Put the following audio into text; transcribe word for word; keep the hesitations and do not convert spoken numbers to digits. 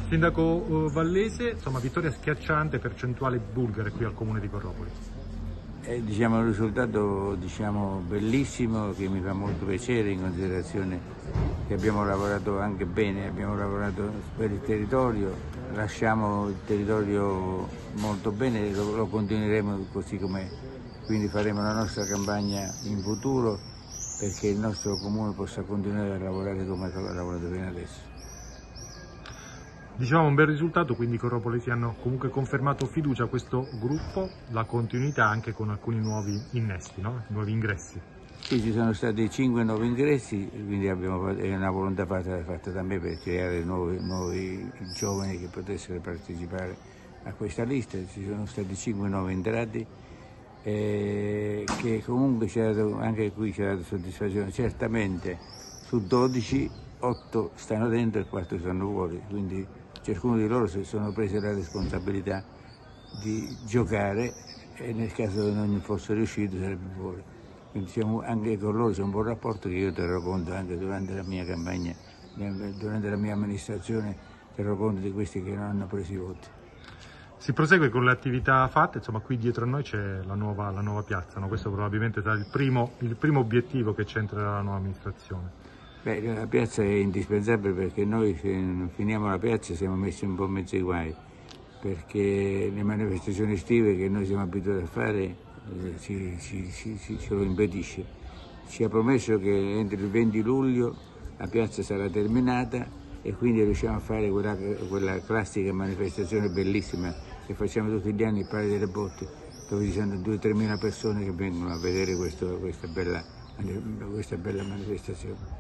Sindaco eh, Vallese, insomma, vittoria schiacciante, percentuali bulgare qui al comune di Corropoli. È diciamo, un risultato diciamo, bellissimo che mi fa molto piacere in considerazione che abbiamo lavorato anche bene, abbiamo lavorato per il territorio, lasciamo il territorio molto bene, lo, lo continueremo così com'è, quindi faremo la nostra campagna in futuro perché il nostro comune possa continuare a lavorare come ha lavorato fino adesso. Diciamo un bel risultato, quindi i corropolisi hanno comunque confermato fiducia a questo gruppo, la continuità anche con alcuni nuovi innesti, no? Nuovi ingressi. Sì, ci sono stati cinque nuovi ingressi, quindi abbiamo, è una volontà fatta, fatta da me per creare nuovi, nuovi giovani che potessero partecipare a questa lista. Ci sono stati cinque nuovi entrati eh, che comunque ci ha dato, anche qui ci ha dato soddisfazione. Certamente su dodici, otto stanno dentro e quattro stanno fuori, quindi ciascuno di loro si sono presi la responsabilità di giocare e nel caso che non fosse riuscito sarebbe fuori. Quindi diciamo, anche con loro c'è un buon rapporto che io terrò conto anche durante la mia campagna, durante la mia amministrazione terrò conto di questi che non hanno preso i voti. Si prosegue con le attività fatte, insomma qui dietro a noi c'è la nuova, la nuova piazza, no? Questo probabilmente sarà il primo, il primo obiettivo che c'entrerà la nuova amministrazione. Beh, la piazza è indispensabile perché noi se non finiamo la piazza siamo messi un po' in mezzo ai guai, perché le manifestazioni estive che noi siamo abituati a fare eh, ci, ci, ci, ci, ce lo impedisce. Ci ha promesso che entro il venti luglio la piazza sarà terminata e quindi riusciamo a fare quella, quella classica manifestazione bellissima che facciamo tutti gli anni, il Palio delle Botte, dove ci sono due o tre mila persone che vengono a vedere questo, questa, bella, questa bella manifestazione.